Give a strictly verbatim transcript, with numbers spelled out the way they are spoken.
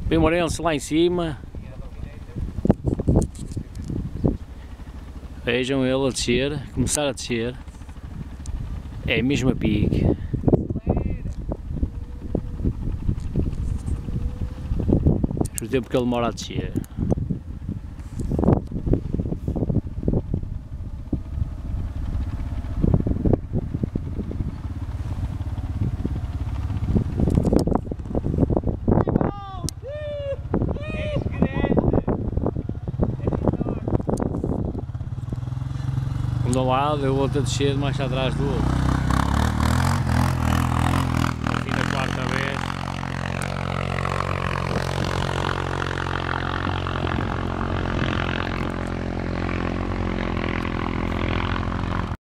Bem Morense lá em cima. Vejam ele a descer, começar a descer. É mesmo a pique. O tempo que ele demora a descer. Um de um lado, eu outro a descer mais atrás do outro.